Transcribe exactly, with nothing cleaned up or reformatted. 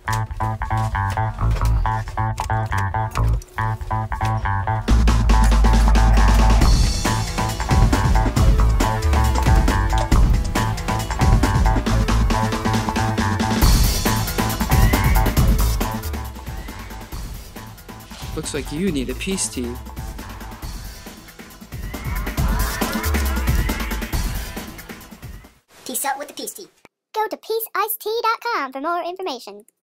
Looks like you need a peace tea. Peace out with the peace tea. Go to peace iced tea dot com for more information.